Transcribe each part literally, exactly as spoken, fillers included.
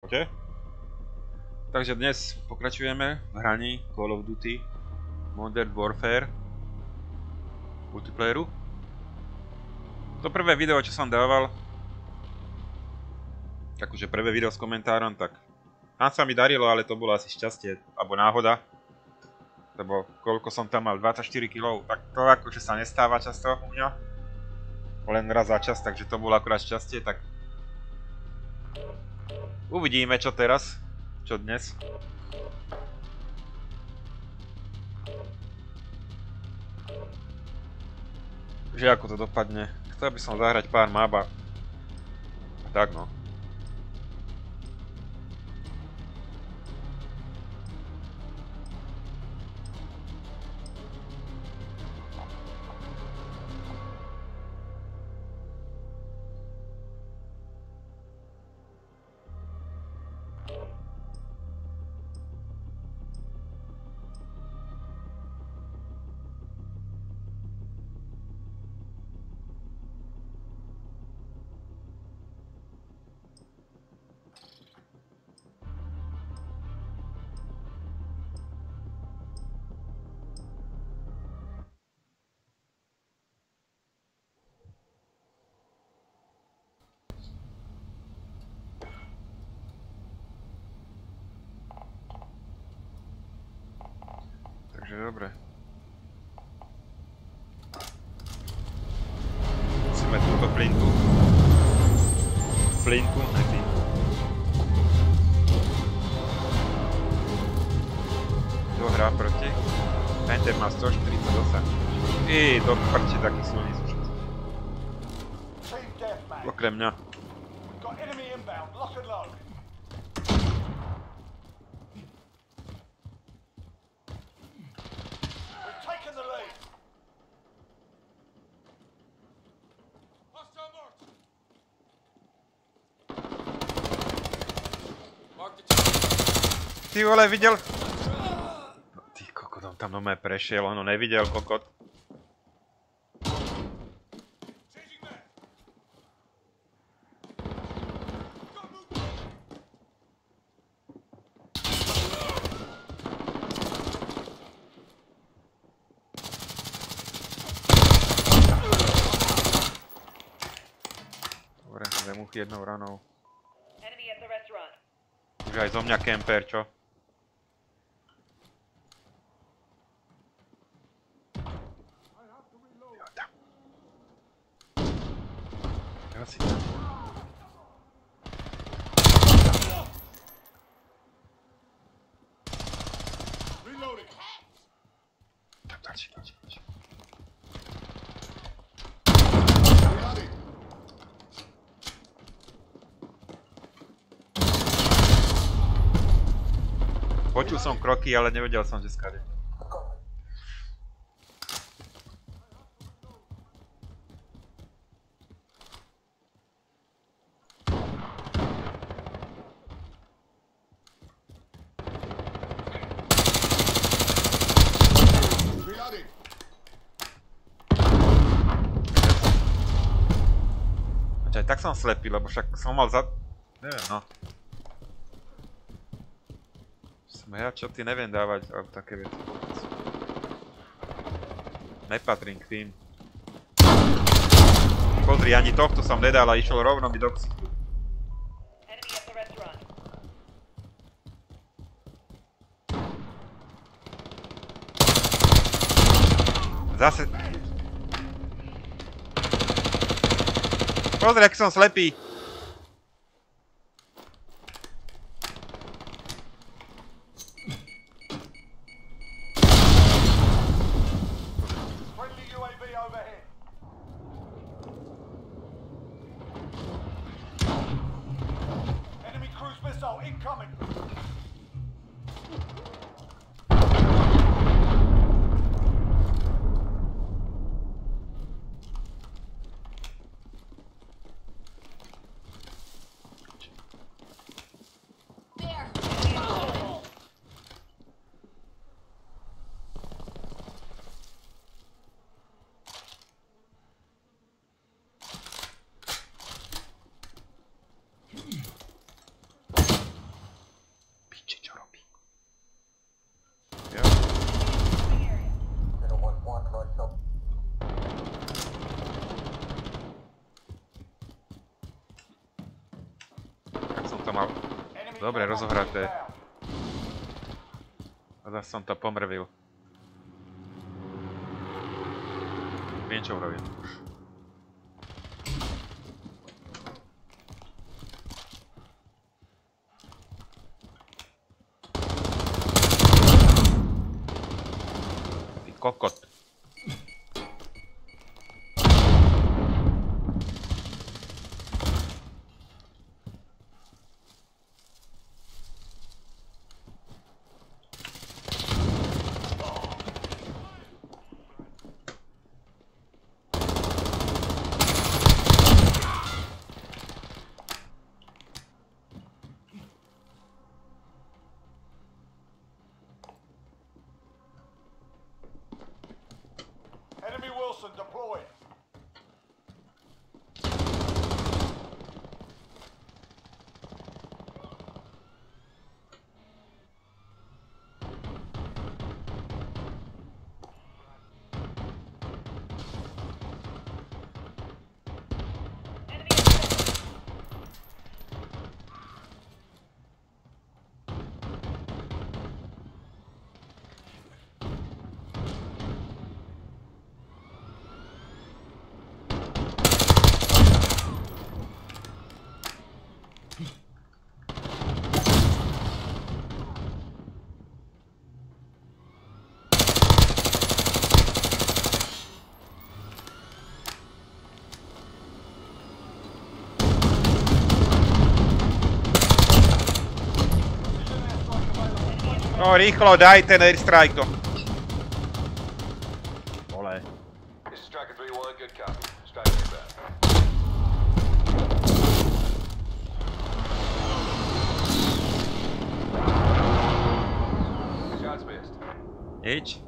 Čaute. Takže dnes pokračujeme v hraní Call of Duty Modern Warfare multiplayeru. To prvé video, čo som dával, akože prvé video s komentárom, tak tam sa mi darilo, ale to bolo asi šťastie, alebo náhoda. Lebo koľko som tam mal, dvadsaťštyri kilogramov, tak to akože sa nestáva často u mňa. Len raz za čas, takže to bolo akurát šťastie, tak uvidíme čo teraz, čo dnes. Že ako to dopadne. Chcel by som zahrať pár map a tak no. Takže dobre. Musíme túto flinku. Flinku, ne flinku. Kto hrá proti? Panther má stoštyridsaťosem. Í, do prči, takí silní sú všetci. Okrem mňa. Ty vole, videl? No, ty kokot, on tam nomé prešiel, on ho nevidel, kokot. Dobre, vem už jednou ranou. Už aj zo mňa kemper, čo? Asi tam. Tam, další, další, další. Počul som kroky, ale nevedel som, že skade. Aj tak som slepý, lebo však som mal za... Neviem, no. Som ja, čo ty neviem dávať, alebo také veci. Nepatrím k tým. Pozri, ani tohto som nedal a išiel rovno mi do ksichu. Zase... Pozri, aký som slepý. to mal dobre rozohraté. A zase som to pomrvil. Viem, čo urobím. Ty kokot. Enemy Wilson deployed. No rýchlo, daj ten airstrike to. Vole. This is Striker three one, good copy. Striker inbound. Shots missed. Nič.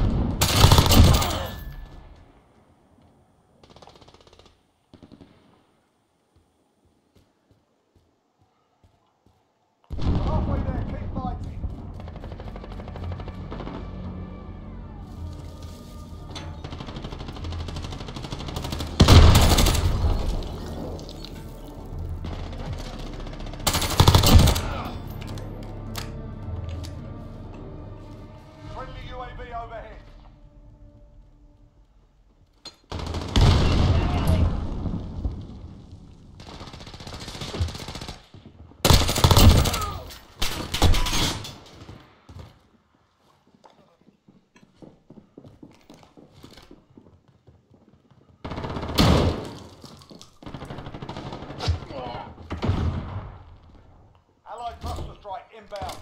Halfway there, keep fighting. Friendly U A V overhead. Allied cluster strike inbound.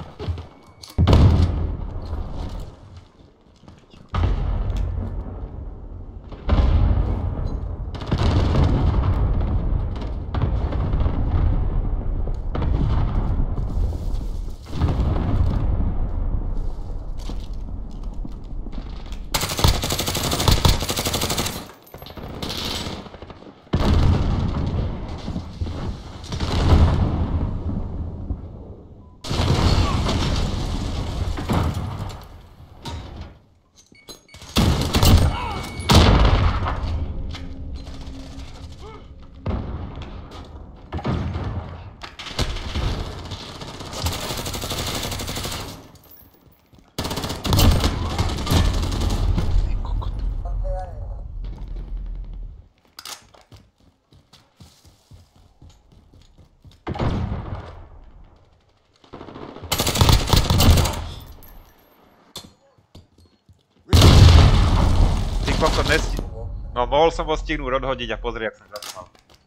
Ty kokot nesti... No mohol som ho stihnúť odhodiť a pozri, jak som zaspal.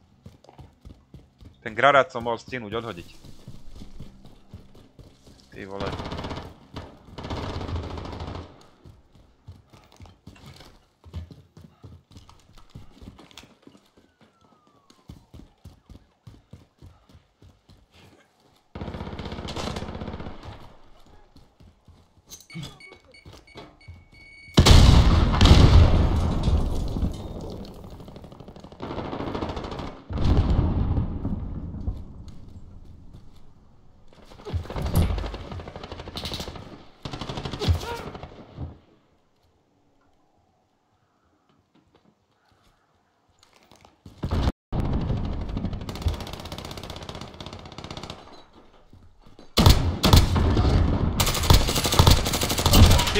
Ten granát som mohol stihnúť odhodiť. Ty vole.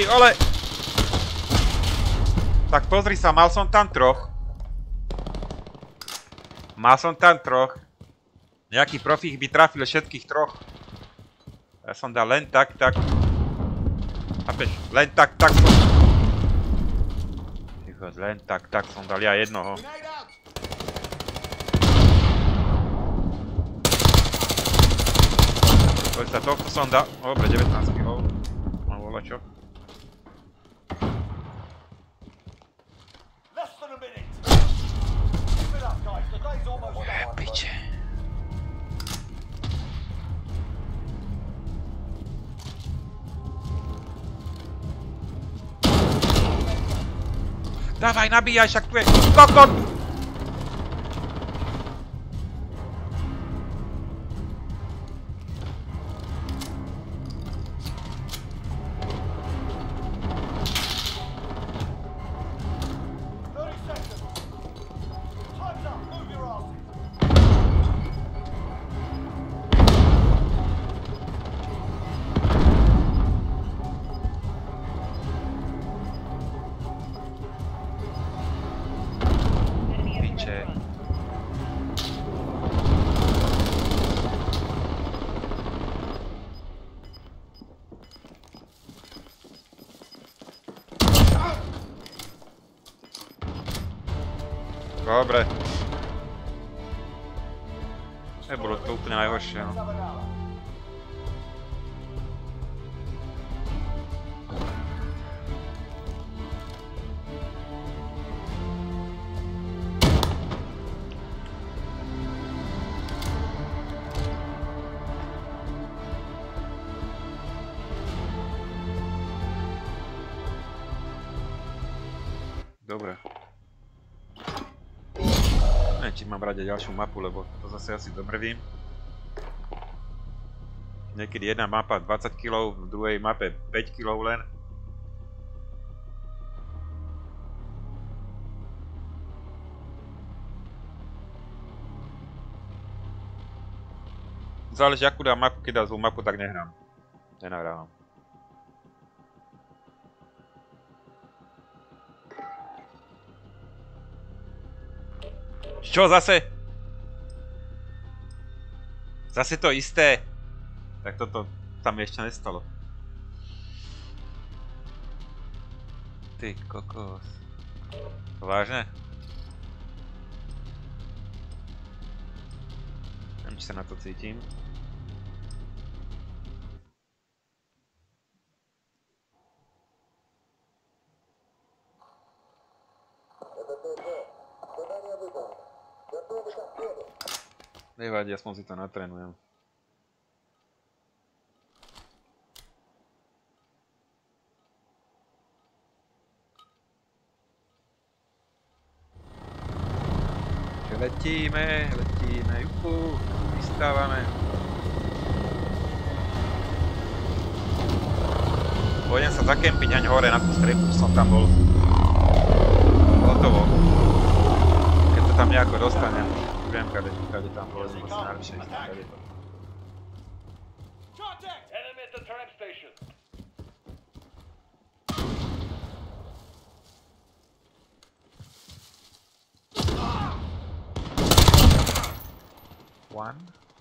Ty ole! Tak pozri sa, mal som tam troch. Mal som tam troch. Nejaký profík by trafil všetkých troch. Ja som dal len tak, tak. Chápeš? Len tak, tak som... Len tak, tak som dal ja jednoho. Poď sa, tohto som dal... Dobre, devätnásť kilov. Mám volačo. Piče. Dávaj, nabíjaj, však tu je kokot! Dobre. Nebolo to úplne najhoršie, no. Dobre. Neviem, či mám brať aj ďalšiu mapu, lebo to zase asi dobre vím. Niekedy jedna mapa dvadsať kilov, v druhej mape päť kilov len. Záleží, akú dám mapu, keď dám zlú mapu, tak nehrám. Nenahrávam. Čo zase? Zase to isté. Tak toto tam ešte nestalo. Ty kokos. Vážne? Neviem, či sa na to cítim. Nevadí, aspoň si to natrénujem. Letíme, letíme, juhu, vystávame. Pôjdem sa zakempiť haň hore na tú strechu, čo som tam bol. Hotovo. Keď to tam nejako dostanem. Viem, kade, kade tam bolo, lebo si najlepšie istý, kade to. Enemy at the tram station. One.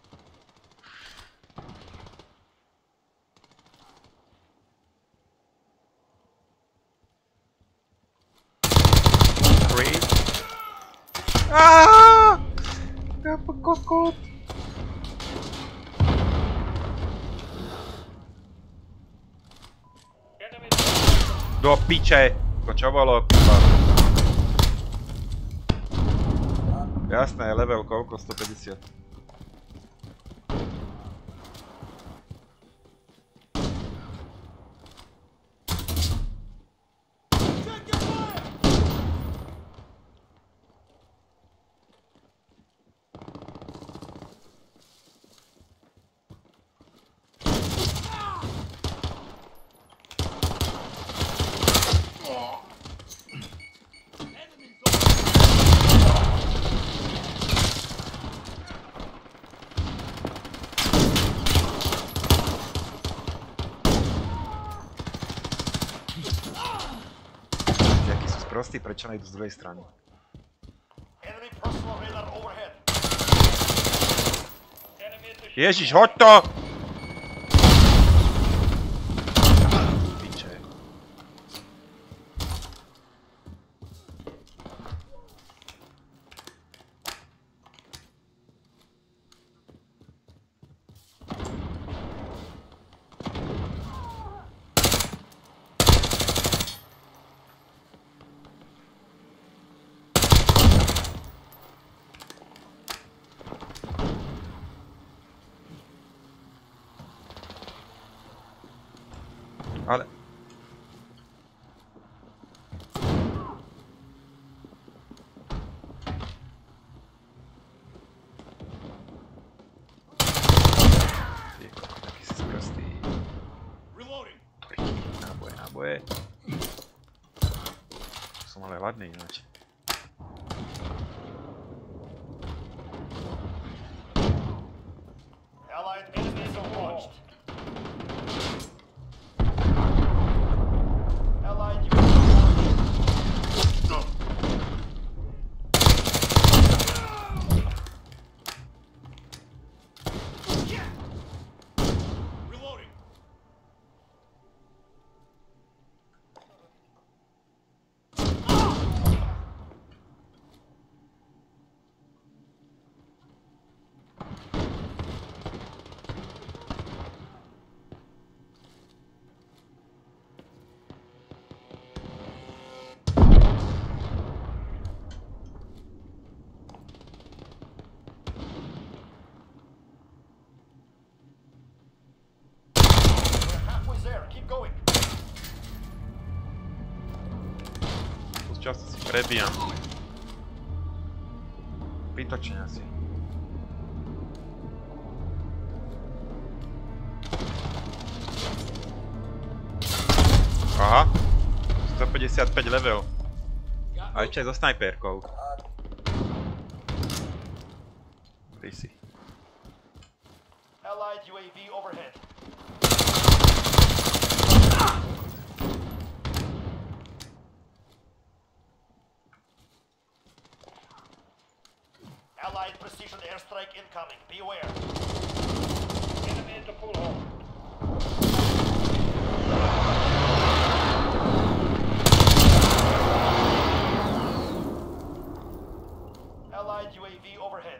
Three. Ah! Apa kokot? Do piče! To čo bolo? Jasné, level koľko? stopäťdesiat. sprostí, prečo nejdu z druhej strany? Enemy personal radar overhead. Enemy at the ship. Ježiš, hoď to! Piče. Ale... Ty koko, taký si sprostý. Reloading. Náboje, náboje. Som ale hladný ináč. Allied enemies are launched. Allied U A V Reloading. We're halfway there. Keep going. Tu často si prebijam. Vytočenia si. Aha. stopäťdesiatpäť level. A ešte aj so snajperkou. Dej si. Allied U A V overhead. Allied precision airstrike incoming. Beware. Enemy at the pool hall. Allied U A V overhead.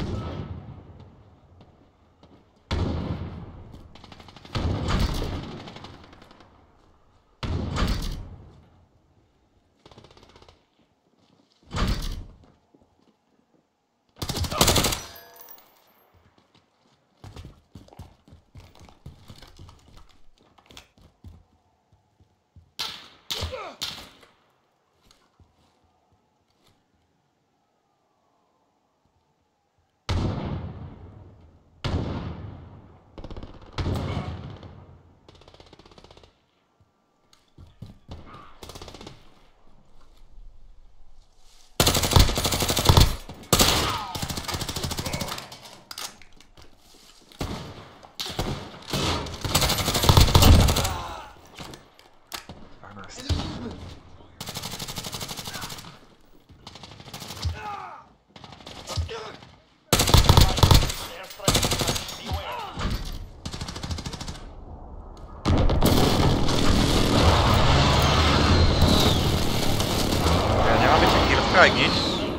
Strike nič.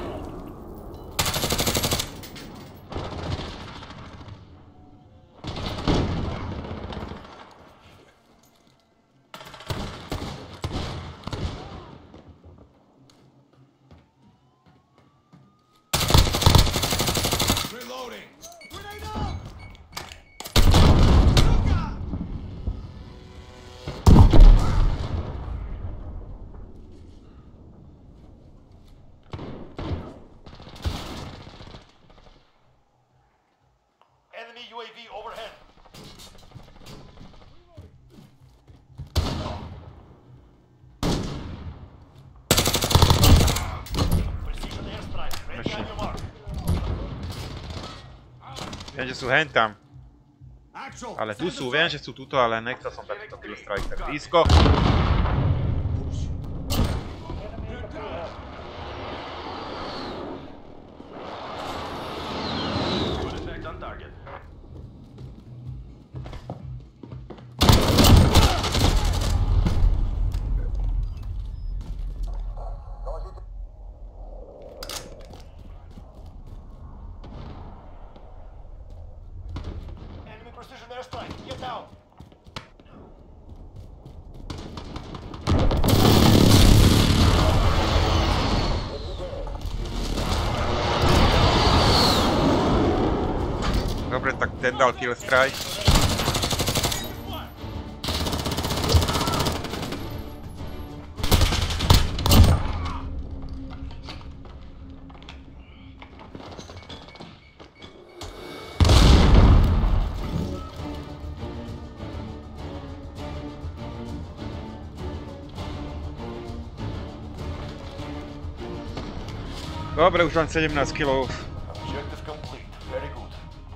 Enemy U A V overhead. Precision airstrike. Ready on your mark. Viem, že sú hentam. Ale tu sú, viem, že sú tuto, ale nechcel som takýto kill striker blízko. ten dal kill strike. Dobre, už mám sedemnásť kilov. Objective complete. Very good.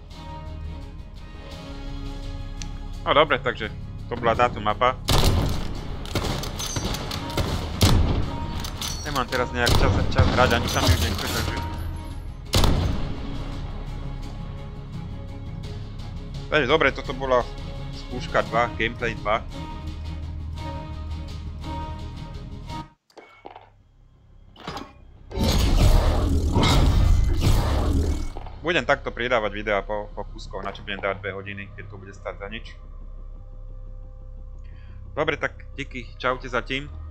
No dobre, takže to bola táto mapa. Nemám teraz nejak čas, čas hrať, ani sa mi už nechce, takže... Takže dobre, toto bola skúška dva, gameplay dva. Budem takto pridávať videa po, po kúskoch, na čo budem dávať dve hodiny, keď to bude stať za nič. Dobre, tak díky, čaute zatím.